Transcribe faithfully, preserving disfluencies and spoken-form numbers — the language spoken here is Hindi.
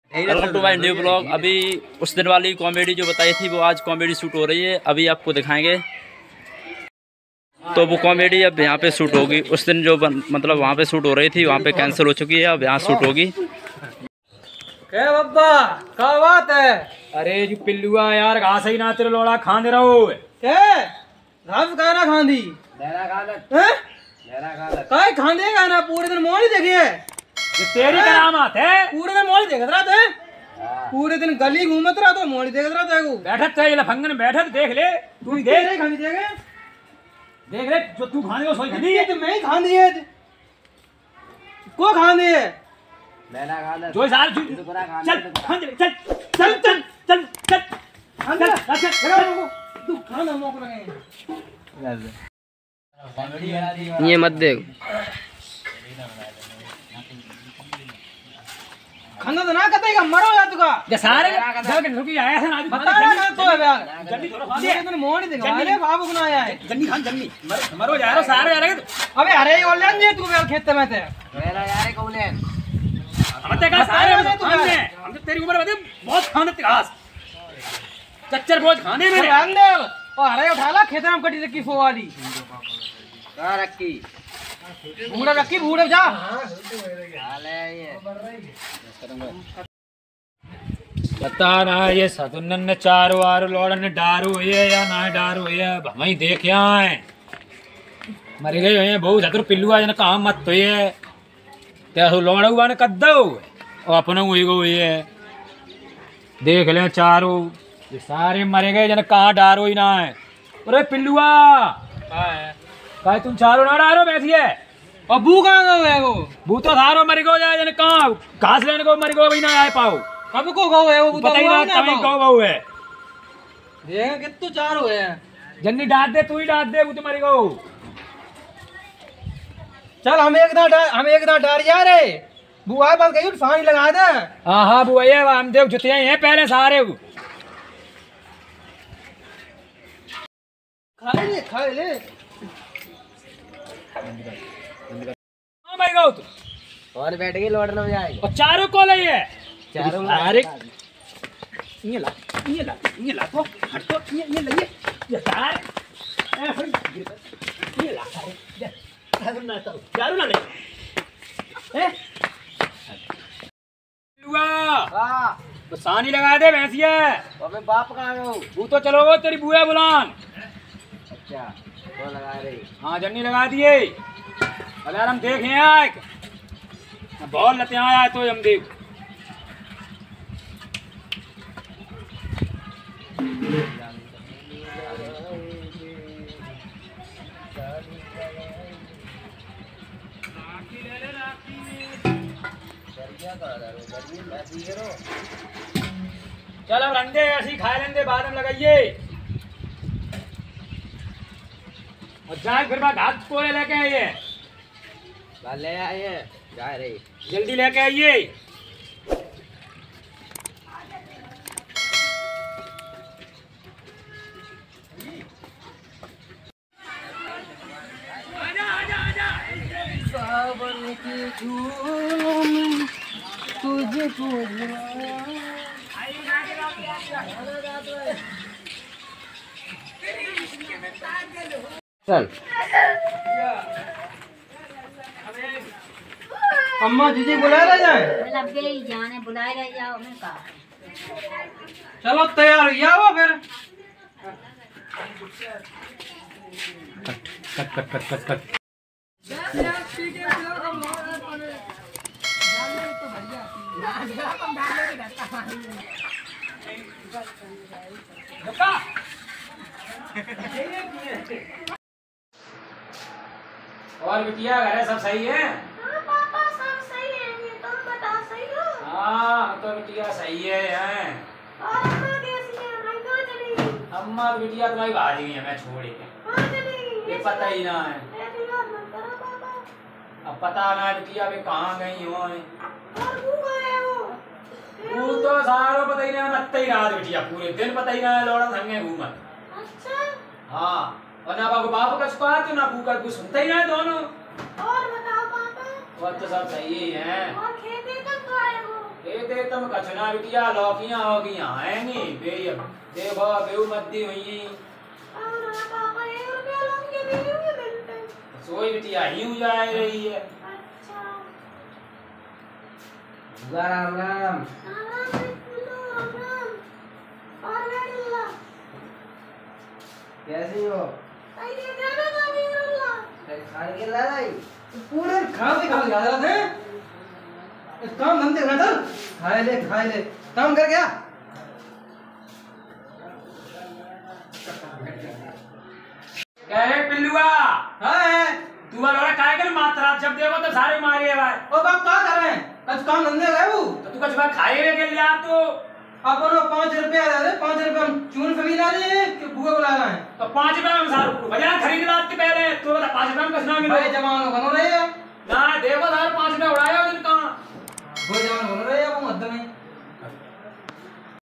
Welcome to my new blog. अभी उस दिन वाली कॉमेडी जो बताई थी वो आज कॉमेडी शूट हो रही है, अभी आपको दिखाएंगे। तो वो कॉमेडी अब यहाँ पे शूट होगी। उस दिन जो बन, मतलब वहाँ पे शूट हो रही थी वहाँ पे कैंसिल हो चुकी है, अब यहाँ शूट होगी। क्या बब्बा क्या बात है? अरे जो पिल्लुआ यार घास ही ना तेरे लोड़ा खान दे रहा हो क्या? घास खाना खांदी मेरा खालत हैं मेरा खालत काय खांदे गाना पूरे दिन मोड़ी देखी है। ये तेरी करामत है, पूरे दिन मोड़ी देख रहा था, पूरे दिन गली घूमत रहा तो मोड़ी देख रहा था। बैठत चाहिए लफंगन बैठत देख ले तू ही देख रे खांदी देख देख रे जो तू खाने को सोई खांदी है तो मैं ही खांदी है को खांदी है मेरा खालत जो साल चल खांद चल चल चल चल चल खांद चल लगा तू खाना मोक लगे ये मत देख खाना तो ना कहते का मरो या तुका ये सारे जग रुकी आया है ना बता ना तो है यार जल्दी थोड़ा खा दे तूने मोड़ दे अरे बाबू को ना आया है जन्नी खान जन्नी मरो जा रहा सारे आ रहे अबे अरे ऑनलाइन जे तू यार खेत में थे मेरा यार कौलेन हम ते का सारे खाने हम तो तेरी उम्र बता बहुत खाने घास चच्चर बोझ खाने मेरे अंदर और अरे उठा ला खेत में कटी रखी फो वाली का रखी बूढ़ा रखी बूढ़ा जा पता ना ये सतुनन ने चारो आरो लोड़न ने डारू है या ना डारू है अब हम ही देख आए मर गए हैं बहुत ज्यादा पिल्लुआ जन काम मत तो ये क्या लोड़ा हुआ ने कद्दो और अपना हुई गो ये देख ले चारों ये सारे मरे गए जन कहाँ डारो ही ना है। अरे पिल्लुआ का तुम चारों ना डारो बैठी है और बू कहाँ गए वो बू तो धारो मर गो जाए जन कहाँ घास लेने को मर गो भी ना आए पाओ कब को गो है वो पता ही ना कभी गो गो है देख कितने चारों है जन्नी डाल दे तू ही डाल दे वो तो मर गो चल हम एक दांत हम एक दांत डाल जा रे बुआ बंद कहीं पानी लगा दे। हाँ हाँ बुआ ये हम देख जुतिया हैं पहले सारे खा ले खा ले हाँ भाई गाओ तू और बैठ के लौट लो जाएगा और चारों को ले है चारों अरे ये ला ये ला ये ला तो हट तो ये ये ले ये चार ये ला ये चारों ना तो चारों ना ले हैं लुआ हां तो सानी लगा दे भैंसिया अबे बाप कहां गयो वो तो चलो वो तेरी बुआ बुलान अच्छा वो लगा रही हाँ जन्नी लगा दिए अलार्म देखे आए बहुत लते आया है तो हम देख चल अब रंदे ऐसी खा लेंगे बाद में लगाइए और जाए फिर मैं घास कोले लेके आइए ले आइए जा रही जल्दी लेके आइए सावन की धूम तुझको चल अम्मा जीजी बुला रहे जाए जाने बुलाए रह जाओ मैं कहा चलो तैयार हो जाओ फिर cut cut cut cut cut और बिटिया घर है सब सही है? हाँ पापा सब सही है, ये तुम बताओ सही हो? हाँ तो बिटिया सही है हैं। और अम्मा कैसी है? हम कहाँ चली गई? अम्मा तो बिटिया तुम्हारी भाग गई है मैं छोड़ के। कहाँ चली गई? ये पता ही ना है। ऐसी बात मत करो पापा। अब पता ना है बिटिया वे कहाँ गई हो। और वो कहाँ है वो? वो तो सारो पता ही ना है, मत ही रहा बिटिया पूरे दिन पता ही ना है लौड़ा संगे घूमत। अच्छा। हाँ और ना बाबू बाप का सुखा तो ना भूखा कुछ सुनते ही ना दोनों। और बताओ पापा। वो तो सब सही है। और खेती कब आए हो? एक ते तुम कछना बिटिया लौकियां हो गई आएंगी बे देखो बेउ मद्दी हुई और ना पापा एक रुपया लोगे भी नहीं मिलते। सोई बिटिया यूं जा रही है। अच्छा राम राम राम राम बिल्लू राम राम और बेडुल्ला कैसी हो? आई ये गाना गा दी रुल्ला खाने के ला लाई पूरे खाते खाते जा रहे थे। एक काम धंधे कर चल खाए ले खाए ले काम कर गया। क्या है पिल्लुआ? हाँ तू वाला काय कर मात्रा जब देखो तो सारे मारे भाई। ओ बाप क्या कर रहे हैं? कुछ काम धंधे गए वो तो तू कुछ बात खाए हुए के लिया तो अपन पाँच रुपया दे दे पाँच रुपया हम चून फमीला दे कि बुआ बुला रहे हैं तो पाँच रुपया हम सारे बाजार खरीद रात के पहले तो बता पाँच रुपया में कुछ ना मिले भाई जवान बनो रहे हैं ना देखो सारे पाँच रुपया उड़ाया उनका वो जवान बनो रहे हैं वो मध्य में